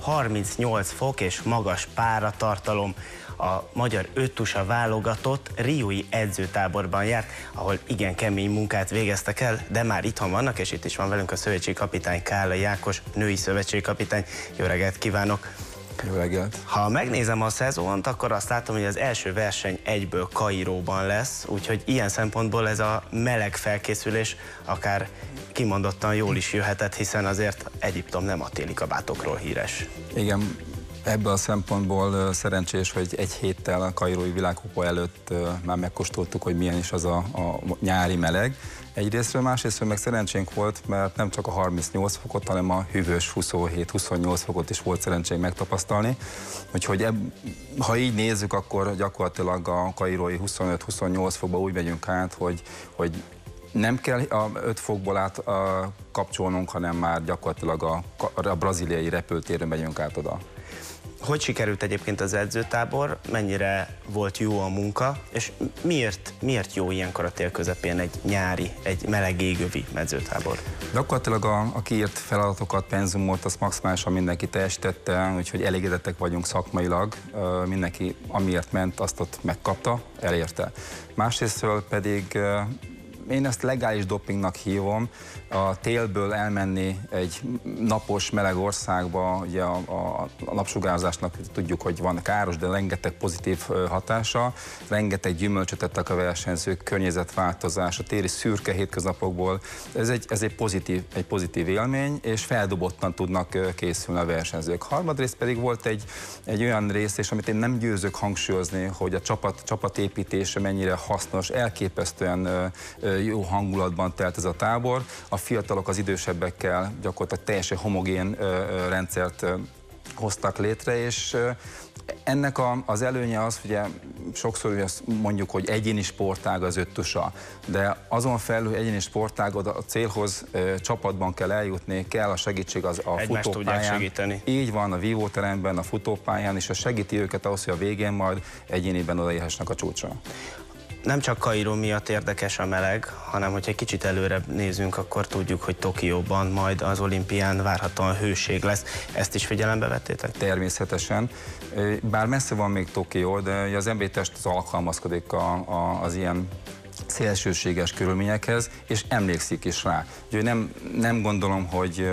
38 fok és magas páratartalom. A magyar öttusa válogatott riói edzőtáborban járt, ahol igen kemény munkát végeztek el, de már itthon vannak, és itt is van velünk a szövetségkapitány, Kállai Ákos, női szövetségkapitány. Jó reggelt kívánok! Jó reggelt! Ha megnézem a szezont, akkor azt látom, hogy az első verseny egyből Kairóban lesz, úgyhogy ilyen szempontból ez a meleg felkészülés akár kimondottan jól is jöhetett, hiszen azért Egyiptom nem a téli kabátokról híres. Igen, ebből a szempontból szerencsés, hogy egy héttel a kairói világkupa előtt már megkóstoltuk, hogy milyen is az a nyári meleg. Egyrésztről, másrésztről meg szerencsénk volt, mert nem csak a 38 fokot, hanem a hűvös 27-28 fokot is volt szerencsénk megtapasztalni. Úgyhogy ha így nézzük, akkor gyakorlatilag a kairói 25-28 fokba úgy megyünk át, hogy nem kell a 5 fokból át kapcsolnunk, hanem már gyakorlatilag a brazíliai repültéren megyünk át oda. Hogy sikerült egyébként az edzőtábor, mennyire volt jó a munka, és miért jó ilyenkor a tél közepén egy nyári, egy meleg égövi edzőtábor? Gyakorlatilag a kiírt feladatokat, penzumot, azt maximálisan mindenki teljesítette, úgyhogy elégedettek vagyunk szakmailag, mindenki amiért ment, azt ott megkapta, elérte. Másrésztről pedig én ezt legális dopingnak hívom, a télből elmenni egy napos, meleg országba, ugye a napsugárzásnak tudjuk, hogy van káros, de rengeteg pozitív hatása, rengeteg gyümölcsöt ettek a versenyzők, környezetváltozás, a téli szürke hétköznapokból, ez egy pozitív élmény, és feldobottan tudnak készülni a versenyzők. Harmadrészt pedig volt egy olyan rész, és amit én nem győzök hangsúlyozni, hogy a csapatépítése mennyire hasznos, elképesztően jó hangulatban telt ez a tábor. A fiatalok az idősebbekkel gyakorlatilag teljesen homogén rendszert hoztak létre, és ennek az előnye az, ugye sokszor ugye mondjuk, hogy egyéni sportág az öttusa, de azon felül egyéni sportág a célhoz csapatban kell eljutni, kell a segítség a futópályán. Így van, a vívóteremben, a futópályán, és segíti őket ahhoz, hogy a végén majd egyéniben odaérhessenek a csúcsra. Nem csak Kairó miatt érdekes a meleg, hanem hogyha egy kicsit előre nézünk, akkor tudjuk, hogy Tokióban majd az olimpián várhatóan hőség lesz. Ezt is figyelembe vettétek? Természetesen. Bár messze van még Tokió, de az embertest az alkalmazkodik az ilyen szélsőséges körülményekhez, és emlékszik is rá. Úgyhogy nem gondolom, hogy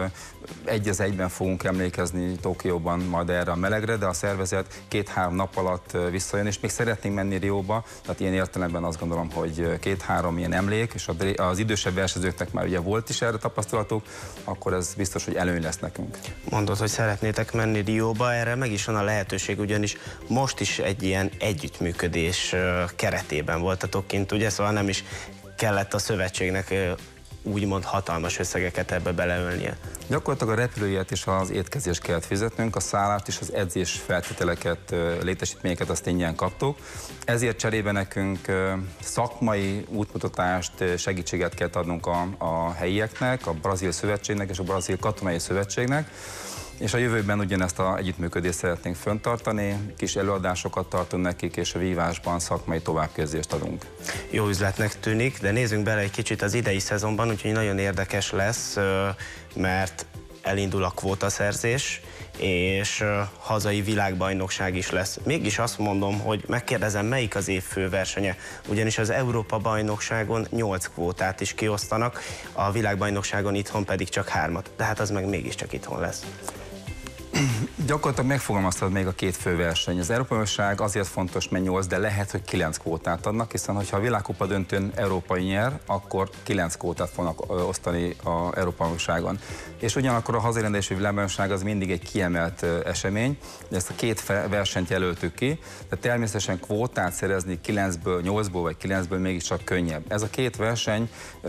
egy az egyben fogunk emlékezni Tokióban majd erre a melegre, de a szervezet 2-3 nap alatt visszajön, és még szeretnénk menni Rióba, tehát ilyen értelemben azt gondolom, hogy 2-3 ilyen emlék, és az idősebb versenyzőknek már ugye volt is erre tapasztalatuk, akkor ez biztos, hogy előny lesz nekünk. Mondod, hogy szeretnétek menni Rióba, erre meg is van a lehetőség, ugyanis most is egy ilyen együttműködés keretében voltatok kint, ugye, szóval nem is kellett a szövetségnek úgymond hatalmas összegeket ebbe beleölnie. Gyakorlatilag a repülőjét és az étkezést kellett fizetnünk, a szállást és az edzés feltételeket, létesítményeket azt ingyen kaptuk. Ezért cserébe nekünk szakmai útmutatást, segítséget kellett adnunk a helyieknek, a brazil szövetségnek és a brazil katonai szövetségnek. És a jövőben ugyanezt az együttműködést szeretnénk fenntartani, kis előadásokat tartunk nekik, és a vívásban szakmai továbbképzést adunk. Jó üzletnek tűnik, de nézzünk bele egy kicsit az idei szezonban, úgyhogy nagyon érdekes lesz, mert elindul a kvótaszerzés, és hazai világbajnokság is lesz. Mégis azt mondom, hogy megkérdezem, melyik az év főversenye, ugyanis az Európa-bajnokságon 8 kvótát is kiosztanak, a világbajnokságon itthon pedig csak 3-at, de hát az meg mégiscsak itthon lesz. Gyakorlatilag megfogalmaztad még a 2 főverseny. Az Európa-bajnokság azért fontos, mert 8, de lehet, hogy 9 kvótát adnak, hiszen ha a világkupa döntőn európai nyer, akkor 9 kvótát fognak osztani az Európa-bajnokságon. És ugyanakkor a hazai világbajnokság az mindig egy kiemelt esemény, de ezt a 2 versenyt jelöltük ki, de természetesen kvótát szerezni 9-ből, 8-ból vagy 9-ből mégiscsak könnyebb. Ez a 2 verseny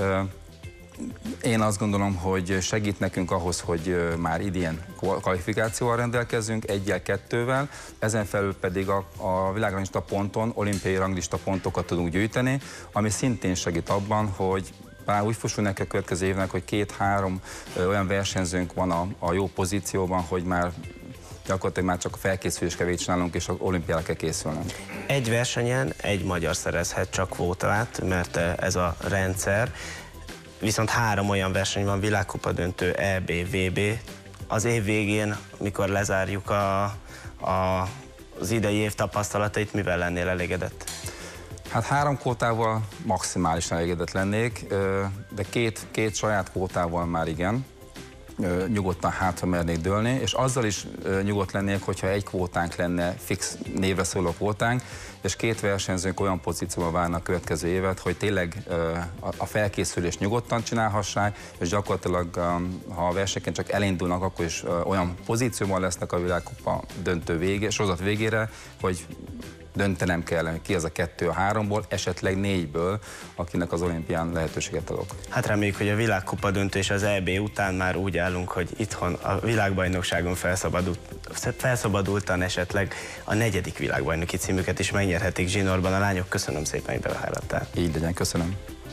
én azt gondolom, hogy segít nekünk ahhoz, hogy már idén kvalifikációval rendelkezzünk, 1-2-vel, ezen felül pedig a világranglista ponton olimpiai ranglista pontokat tudunk gyűjteni, ami szintén segít abban, hogy bár úgy fussul neki a következő évnek, hogy 2-3 olyan versenyzőnk van a jó pozícióban, hogy már gyakorlatilag már csak a felkészülés kell csinálnunk, és az olimpiára kell készülnünk. Egy versenyen egy magyar szerezhet csak kvótát, mert ez a rendszer. Viszont 3 olyan verseny van, világkupa döntő, EB, VB, az év végén, mikor lezárjuk az idei év tapasztalatait, mivel lennél elégedett? Hát 3 kvótával maximálisan elégedett lennék, de két saját kvótával már igen. Nyugodtan hátra mernék dőlni, és azzal is nyugodt lennék, hogyha egy kvótánk lenne, fix névre szóló kvótánk, és 2 versenyzőnk olyan pozícióban várna a következő évet, hogy tényleg a felkészülést nyugodtan csinálhassák, és gyakorlatilag, ha a versenyeken csak elindulnak, akkor is olyan pozícióban lesznek a világkupa döntő sorozat végére, hogy döntenem kell, ki az a 2 a 3-ból, esetleg 4-ből, akinek az olimpián lehetőséget adok. Hát reméljük, hogy a világkupa döntő és az EB után már úgy állunk, hogy itthon a világbajnokságon felszabadultan esetleg a 4. világbajnoki címüket is megnyerhetik zsinórban a lányok. Köszönöm szépen, hogy befáradtál. Így legyen, köszönöm.